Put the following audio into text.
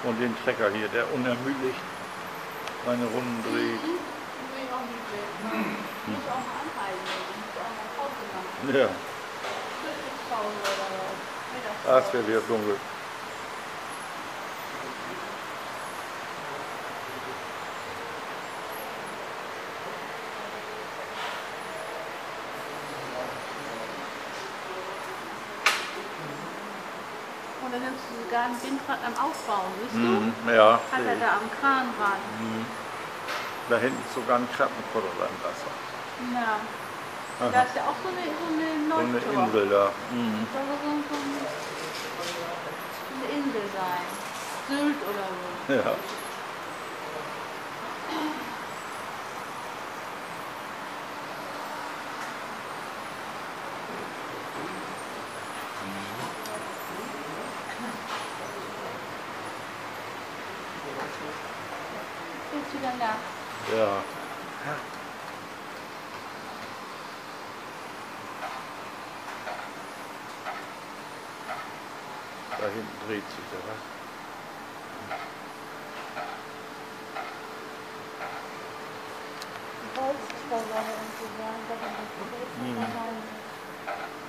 Und den Trecker hier, der unermüdlich seine Runden dreht. Nee, auch nicht weg. Muss auch mal anhalten, muss auch mal Pause machen. Ja, Frühstückspause oder Mittagspause. das wäre wieder dunkel. Und dann nimmst du sogar ein Windrad am Aufbauen, siehst du? Mhm, ja, Hat er da am Kran ran. da hinten ist sogar ein Krabbenkutter beim Wasser. Ja. Aha. Da ist ja auch so eine So eine Nordtor. Insel da. Soll so eine Insel sein. Sylt oder so. Ja. Bist du dann da? Ja. Da hinten dreht sich der was. Holzträger und so weiter.